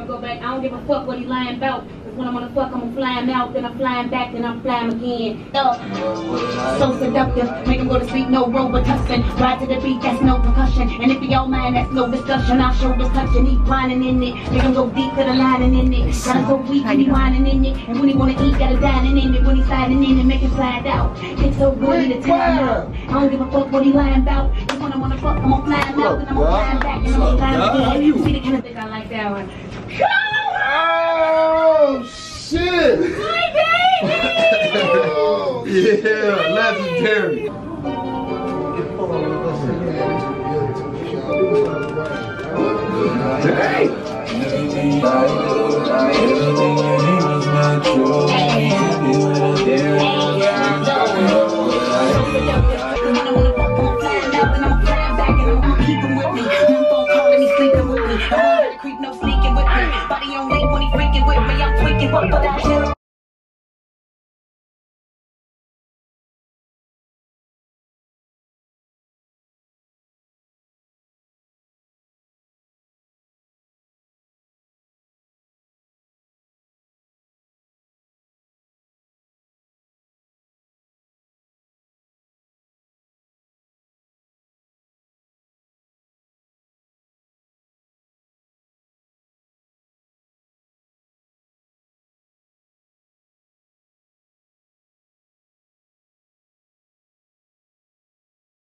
wanna go back. I don't give a fuck what he lying about. Cause when I wanna fuck, I'm flying out, then I'm flying back, then I'm flying again. So seductive, make him go to sleep, no Robitussin. Ride to the beat, that's no percussion. And if he all mine, that's no discussion. I'll show the touching, he whining in it. Make him go deep to the lining in it. Got him so weak, he whining in it. And when he wanna eat, got a dining in it. When he sliding in it, make him slide out. It's so good, he the time out. I don't give a fuck what he lying about. Cause when I wanna fuck, I'm gonna flying out, then I'm gonna flying back, and I'm gonna flying again. You see the kind of thing I like that one. Oh shit! My baby! Yeah, legendary. Dang! Creep, no sneaking with me. Body on leak when he freaking with me. I'm tweaking, fuck for that shit.